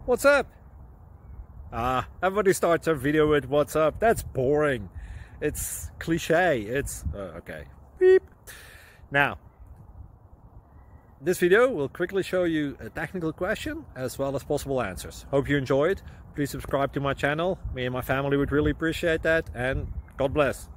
What's up? Everybody starts a video with what's up. That's boring. It's cliche. It's okay. Beep. Now, this video will quickly show you a technical question as well as possible answers. Hope you enjoy it. Please subscribe to my channel. Me and my family would really appreciate that, and God bless.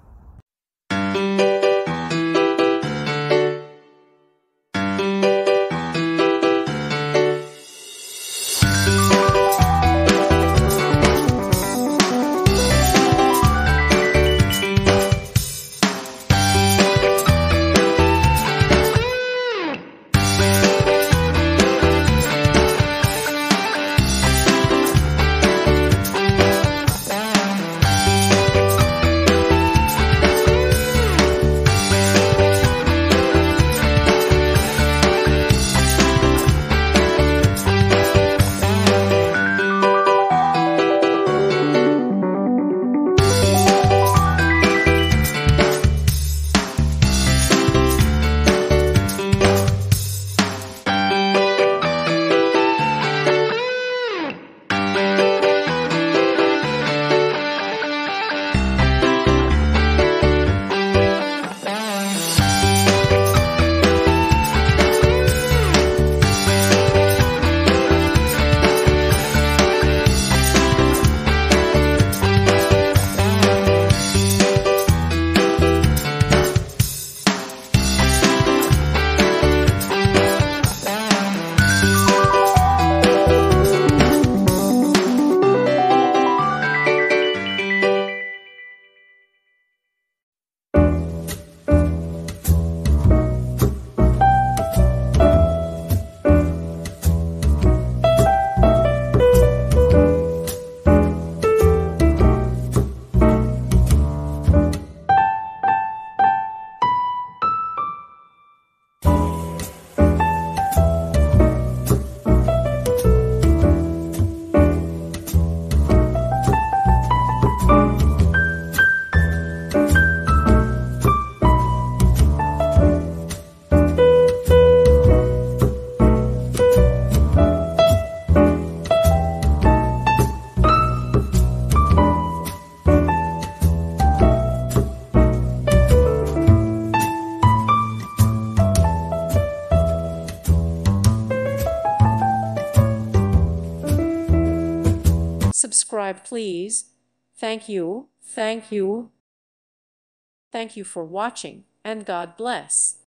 Subscribe, please. Thank you. Thank you. Thank you for watching, and God bless.